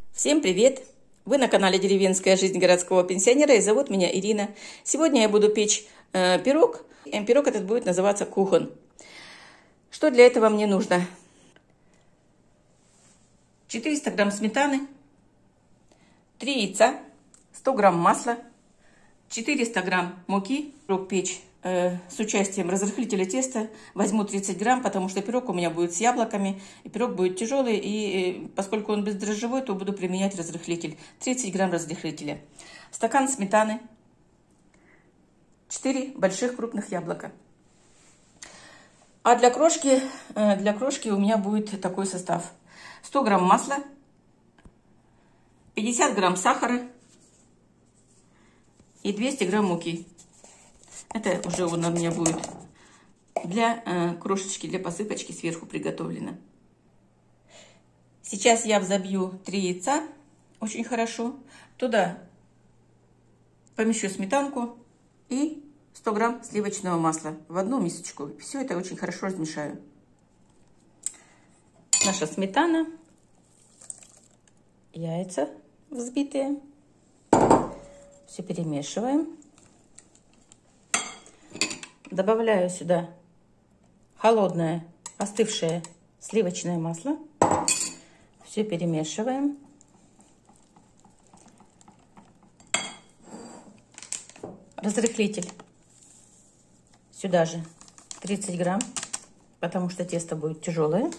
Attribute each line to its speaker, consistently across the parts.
Speaker 1: Всем привет! Вы на канале «Деревенская жизнь городского пенсионера» и зовут меня Ирина. Сегодня я буду печь пирог. Пирог этот будет называться кухон. Что для этого мне нужно? 400 грамм сметаны, 3 яйца, 100 грамм масла, 400 грамм муки. Пирог печь с участием разрыхлителя теста возьму 30 грамм, потому что пирог у меня будет с яблоками, и пирог будет тяжелый, и поскольку он бездрожжевой, то буду применять разрыхлитель. 30 грамм разрыхлителя. Стакан сметаны, 4 больших крупных яблока. А для крошки у меня будет такой состав. 100 грамм масла, 50 грамм сахара и 200 грамм муки. Это уже у меня будет для крошечки, для посыпочки сверху приготовлено. Сейчас я взобью 3 яйца очень хорошо. Туда помещу сметанку и 100 грамм сливочного масла в одну мисочку. Все это очень хорошо размешаю. Наша сметана, яйца взбитые. Все перемешиваем. Добавляю сюда холодное, остывшее сливочное масло. Все перемешиваем. Разрыхлитель сюда же 30 грамм, потому что тесто будет тяжелое.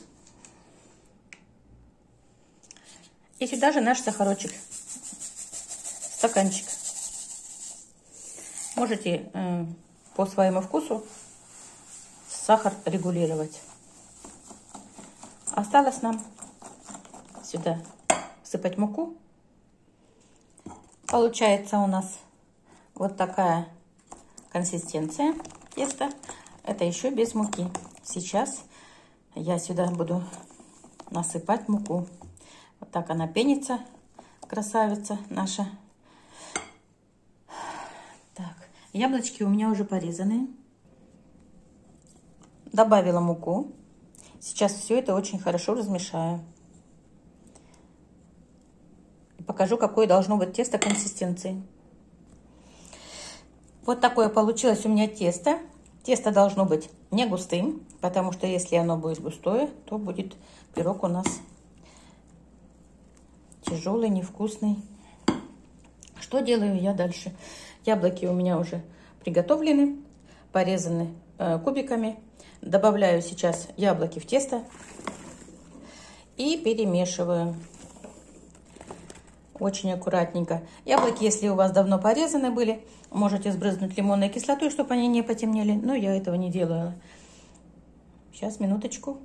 Speaker 1: И сюда же наш сахарочек, стаканчик. Можете по своему вкусу сахар регулировать. Осталось нам сюда всыпать муку. Получается у нас вот такая консистенция теста. Это еще без муки. Сейчас я сюда буду насыпать муку. Вот так она пенится, красавица наша. Так, яблочки у меня уже порезаны. Добавила муку. Сейчас все это очень хорошо размешаю. И покажу, какое должно быть тесто консистенции. Вот такое получилось у меня тесто. Тесто должно быть не густым, потому что если оно будет густое, то будет пирог у нас тяжелый, невкусный. Что делаю я дальше? Яблоки у меня уже приготовлены, порезаны кубиками. Добавляю сейчас яблоки в тесто и перемешиваю. Очень аккуратненько. Яблоки, если у вас давно порезаны были, можете сбрызнуть лимонной кислотой, чтобы они не потемнели. Но я этого не делаю. Сейчас, минуточку.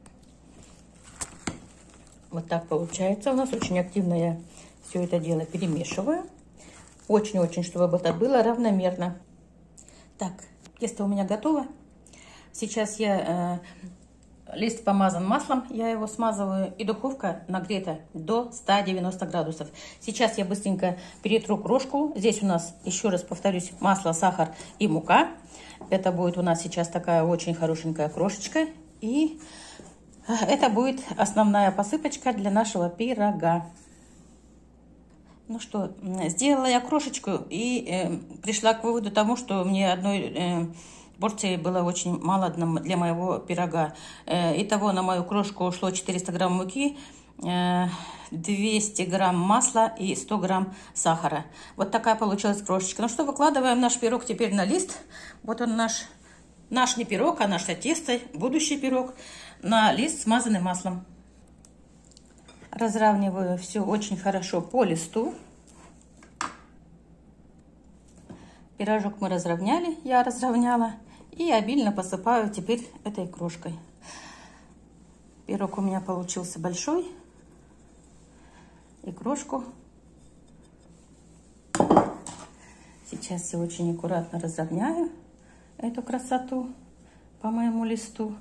Speaker 1: Вот так получается у нас. Очень активно я все это дело перемешиваю. Очень-очень, чтобы это было равномерно. Так, тесто у меня готово. Сейчас лист помазан маслом, я его смазываю, и духовка нагрета до 190 градусов. Сейчас я быстренько перетру крошку. Здесь у нас, еще раз повторюсь, масло, сахар и мука. Это будет у нас сейчас такая очень хорошенькая крошечка. И это будет основная посыпочка для нашего пирога. Ну что, сделала я крошечку и пришла к выводу тому, что мне одной порции было очень мало для моего пирога. Итого на мою крошку ушло 400 грамм муки, 200 грамм масла и 100 грамм сахара. Вот такая получилась крошечка. Ну что, выкладываем наш пирог теперь на лист. Вот он наш не пирог, а наше тесто, будущий пирог, на лист, смазанный маслом. Разравниваю все очень хорошо по листу. Пирожок мы разровняли, я разровняла. И обильно посыпаю теперь этой крошкой. Пирог у меня получился большой. И крошку сейчас я очень аккуратно разровняю эту красоту по моему листу.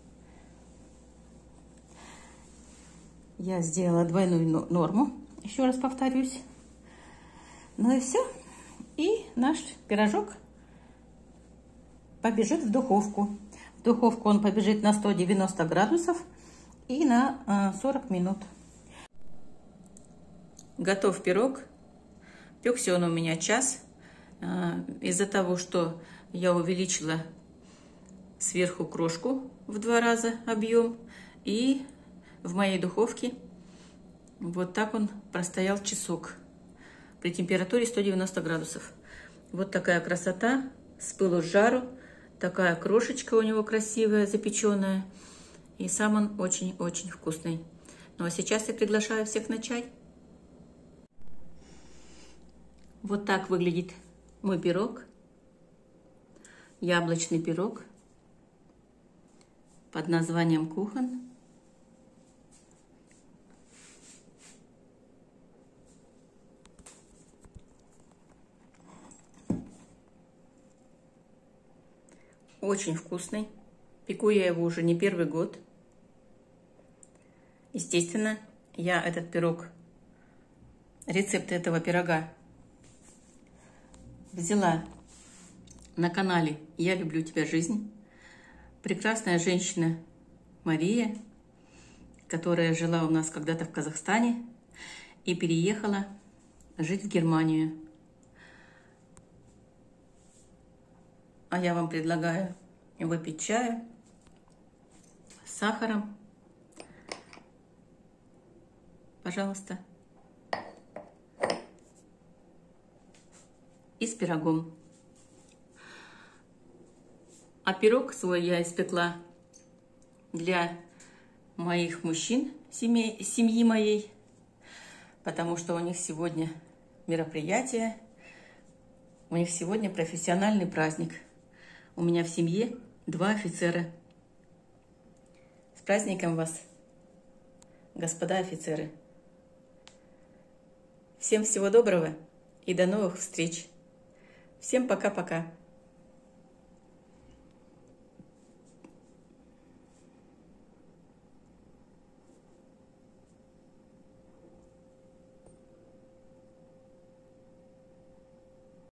Speaker 1: Я сделала двойную норму, еще раз повторюсь. Ну и все. И наш пирожок побежит в духовку. В духовку он побежит на 190 градусов и на 40 минут. готов пирог. Пекся он у меня час. Из-за того, что я увеличила сверху крошку в 2 раза объем, и в моей духовке вот так он простоял часок при температуре 190 градусов. Вот такая красота, с пылу с жару, такая крошечка у него красивая, запеченная, и сам он очень-очень вкусный. Ну а сейчас я приглашаю всех на чай. Вот так выглядит мой пирог, яблочный пирог под названием Кухан. Очень вкусный. Пеку я его уже не 1-й год. Естественно, я этот пирог, рецепт этого пирога взяла на канале «Я люблю тебя, жизнь». Прекрасная женщина Мария, которая жила у нас когда-то в Казахстане и переехала жить в Германию. А я вам предлагаю выпить чаю с сахаром. Пожалуйста. И с пирогом. А пирог свой я испекла для моих мужчин, семьи моей, потому что у них сегодня мероприятие, у них сегодня профессиональный праздник. У меня в семье 2 офицера. С праздником вас, господа офицеры! Всем всего доброго и до новых встреч! Всем пока-пока!